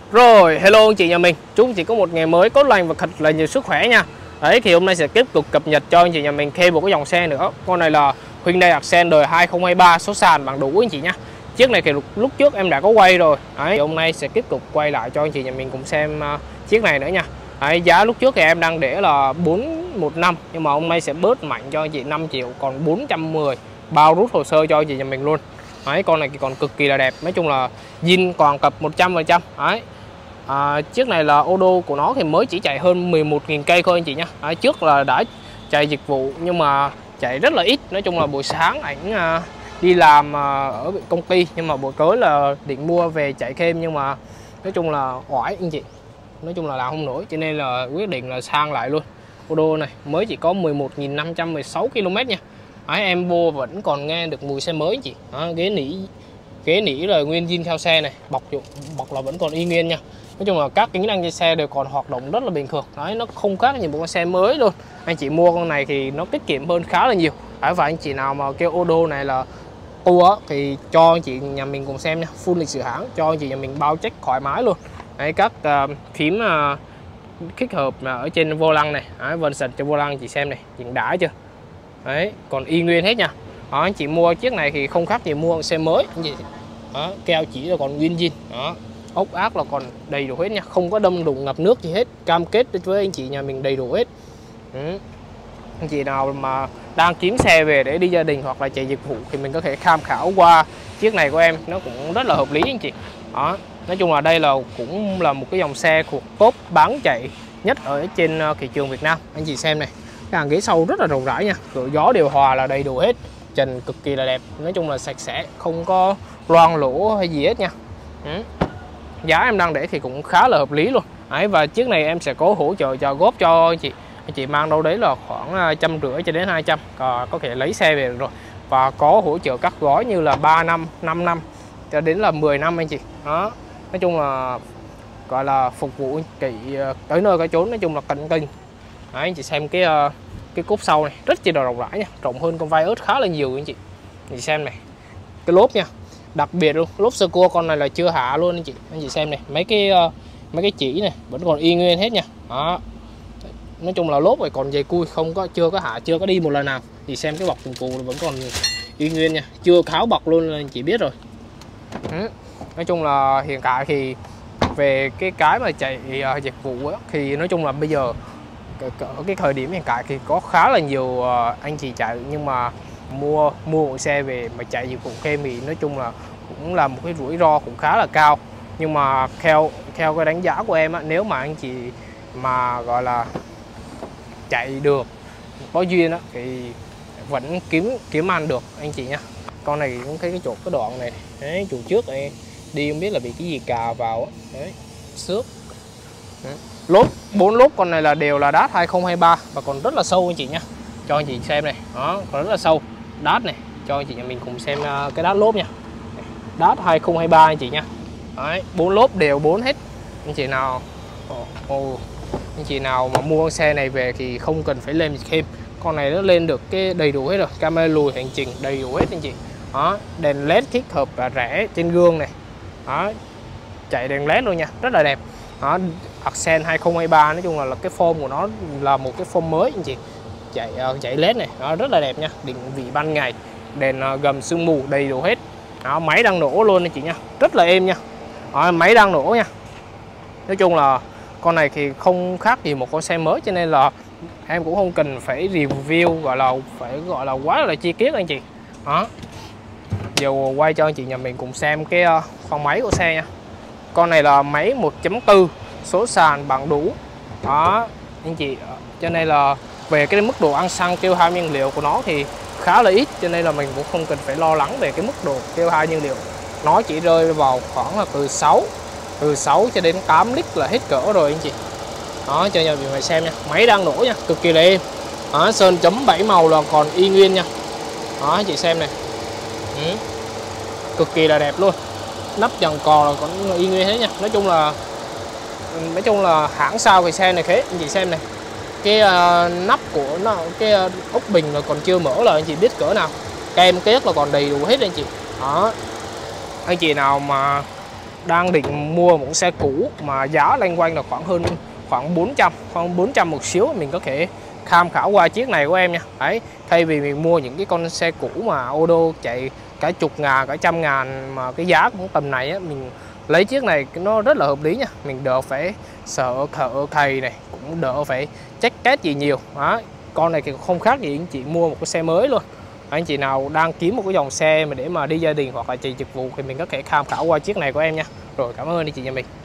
Rồi, hello anh chị nhà mình. Chúc anh chị có một ngày mới tốt lành và thật là nhiều sức khỏe nha. Đấy, thì hôm nay sẽ tiếp tục cập nhật cho anh chị nhà mình thêm một cái dòng xe nữa. Con này là Hyundai Accent đời 2023 số sàn bằng đủ anh chị nhá. Chiếc này thì lúc trước em đã có quay rồi. Đấy, thì hôm nay sẽ tiếp tục quay lại cho anh chị nhà mình cùng xem chiếc này nữa nha. Đấy, giá lúc trước thì em đang để là 415, nhưng mà hôm nay sẽ bớt mạnh cho anh chị 5 triệu còn 410, bao rút hồ sơ cho anh chị nhà mình luôn. Đấy, con này thì còn cực kỳ là đẹp. Nói chung là zin còn cập 100%. Đấy. Chiếc này là ô tô của nó thì mới chỉ chạy hơn 11.000 cây thôi anh chị nhé. Trước là đã chạy dịch vụ nhưng mà chạy rất là ít. Nói chung là buổi sáng ảnh đi làm ở công ty, nhưng mà buổi tối là định mua về chạy thêm, nhưng mà nói chung là oải anh chị, nói chung là làm không nổi, cho nên là quyết định là sang lại luôn. Ô tô này mới chỉ có 11.516 km nha. Em vô vẫn còn nghe được mùi xe mới anh chị. Ghế nỉ là nguyên zin theo xe này, bọc là vẫn còn y nguyên nha. Nói chung là các tính năng trên xe đều còn hoạt động rất là bình thường. Đấy, nó không khác gì một con xe mới luôn. Anh chị mua con này thì nó tiết kiệm hơn khá là nhiều. Đấy, và anh chị nào mà kêu ô tô này là tour thì cho anh chị nhà mình cùng xem nha, full lịch sử hãng, cho anh chị nhà mình bao check thoải mái luôn. Đấy, các phím thích hợp ở trên vô lăng này, vân sật trên vô lăng chị xem này, nhìn đã chưa. Đấy, còn y nguyên hết nha. Đó, anh chị mua chiếc này thì không khác gì mua xe mới anh chị. Đó, keo chỉ là còn nguyên zin. Đó, ốc ác là còn đầy đủ hết nha, không có đâm đụng ngập nước gì hết, cam kết với anh chị nhà mình đầy đủ hết. Anh chị nào mà đang kiếm xe về để đi gia đình hoặc là chạy dịch vụ thì mình có thể tham khảo qua chiếc này của em, nó cũng rất là hợp lý anh chị. Đó, nói chung là đây là cũng là một cái dòng xe thuộc top bán chạy nhất ở trên thị trường Việt Nam. Anh chị xem này, cái hàng ghế sau rất là rộng rãi nha, cửa gió điều hòa là đầy đủ hết, trần cực kỳ là đẹp, nói chung là sạch sẽ, không có loang lỗ hay gì hết nha. Giá em đang để thì cũng khá là hợp lý luôn. Đấy, và chiếc này em sẽ có hỗ trợ trả góp cho anh chị mang đâu đấy là khoảng 150 cho đến 200, có thể lấy xe về được rồi. Và có hỗ trợ các gói như là 3 năm, 5 năm cho đến là 10 năm anh chị. Đó, nói chung là gọi là phục vụ anh chị tới nơi tới chốn, nói chung là cạnh kênh. Đấy, anh chị xem cái cốp sau này rất chi là rộng rãi nha, rộng hơn con Vios khá là nhiều anh chị. Anh chị xem này, cái lốp nha, đặc biệt luôn, lốp sơ cua con này là chưa hạ luôn anh chị xem này, mấy cái chỉ này vẫn còn y nguyên hết nha. Đó, nói chung là lốp này còn dày cui, chưa có hạ, chưa có đi một lần nào. Thì xem cái bọc cùng cù vẫn còn y nguyên nha, chưa tháo bọc luôn là anh chị biết rồi. Nói chung là hiện tại thì về cái mà chạy dịch vụ ấy, thì nói chung là bây giờ ở cái thời điểm hiện tại thì có khá là nhiều anh chị chạy, nhưng mà mua một xe về mà chạy dịch vụ thêm thì nói chung là cũng là một cái rủi ro cũng khá là cao. Nhưng mà theo cái đánh giá của em á, nếu mà anh chị mà gọi là chạy được, có duyên á, thì vẫn kiếm ăn được anh chị nha. Con này cũng thấy cái đoạn này, đấy, chuột trước này đi không biết là bị cái gì cà vào á, đấy, xước. Lốp 4 lốp con này là đều là đát 2023 và còn rất là sâu anh chị nha, cho anh chị xem này. Đó, còn rất là sâu đát này, cho anh chị nhà mình cùng xem cái đát lốp nha, đát 2023 anh chị nha. Đấy, 4 lốp đều 4 hết. Anh chị nào mà mua con xe này về thì không cần phải lên thêm, con này nó lên được cái đầy đủ hết rồi, camera lùi hành trình đầy đủ hết anh chị. Đó, đèn led thích hợp và rẻ trên gương này. Đó, chạy đèn led luôn nha, rất là đẹp. Đó, Accent 2023 nói chung là cái form của nó là một cái form mới anh chị, chạy led này, nó rất là đẹp nha, định vị ban ngày, đèn gầm sương mù đầy đủ hết. Đó, máy đang nổ luôn anh chị nha, rất là êm nha. Đó, máy đang nổ nha. Nói chung là con này thì không khác gì một con xe mới, cho nên là em cũng không cần phải review gọi là quá là chi tiết anh chị. Đó, giờ quay cho anh chị nhà mình cùng xem cái khoang máy của xe nha. Con này là máy 1.4 số sàn bằng đủ. Đó anh chị, cho nên là về cái mức độ ăn xăng tiêu hao nhiên liệu của nó thì khá là ít, cho nên là mình cũng không cần phải lo lắng về cái mức độ tiêu hao nhiên liệu. Nó chỉ rơi vào khoảng là từ 6 cho đến 8 lít là hết cỡ rồi anh chị. Đó, cho nhà mình phải xem nha, máy đang nổ nha, cực kỳ là êm. Đó, sơn chấm 7 màu là còn y nguyên nha. Đó, anh chị xem này, cực kỳ là đẹp luôn, nắp dàn cò là còn y nguyên hết nha. Nói chung là hãng sau cái xe này thế anh chị xem này, cái nắp của nó, cái ốc bình là còn chưa mở là anh chị biết cỡ nào, kem kết là còn đầy đủ hết anh chị. Đó, anh chị nào mà đang định mua một xe cũ mà giá loanh quanh là khoảng 400 một xíu, mình có thể tham khảo qua chiếc này của em nha. Đấy, thay vì mình mua những cái con xe cũ mà ô tô chạy cả chục ngàn, cả trăm ngàn mà cái giá cũng tầm này á, mình lấy chiếc này nó rất là hợp lý nha. Mình đỡ phải sợ thợ thầy này, cũng đỡ phải check két gì nhiều. Đó, con này thì không khác gì anh chị mua một cái xe mới luôn. Anh chị nào đang kiếm một cái dòng xe mà để mà đi gia đình hoặc là chạy dịch vụ thì mình có thể tham khảo qua chiếc này của em nha. Rồi, cảm ơn anh chị nhà mình.